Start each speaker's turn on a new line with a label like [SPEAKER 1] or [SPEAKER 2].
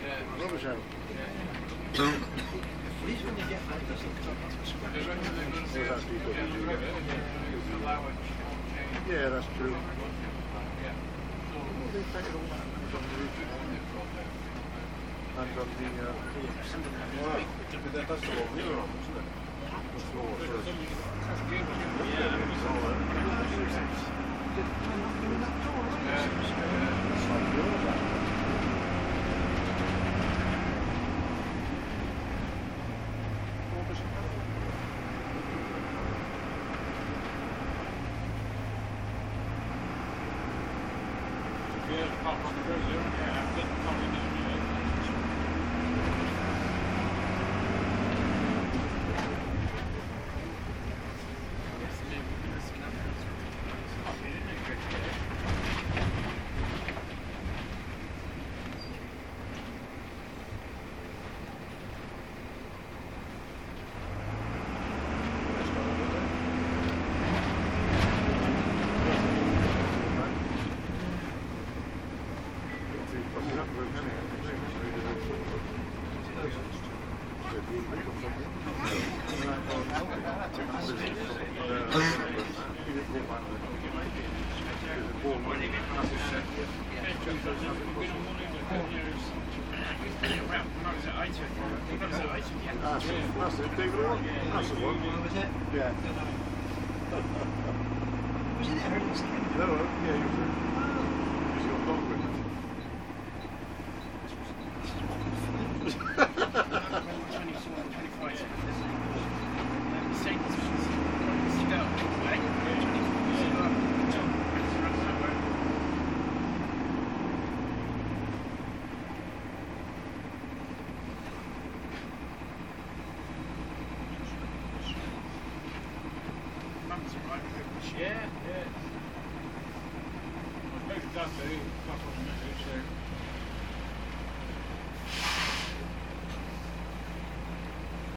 [SPEAKER 1] Rubbish out.
[SPEAKER 2] These when you get like this,
[SPEAKER 1] yeah, that's true. They painted all that on the roof. And on the that's the one we were on, isn't it? That's the one first. That's it, David. That's the one.
[SPEAKER 2] was it?
[SPEAKER 1] Yeah.
[SPEAKER 2] Was it there?
[SPEAKER 1] No, yeah, you were. Because you're not with it.
[SPEAKER 3] 'cause that's the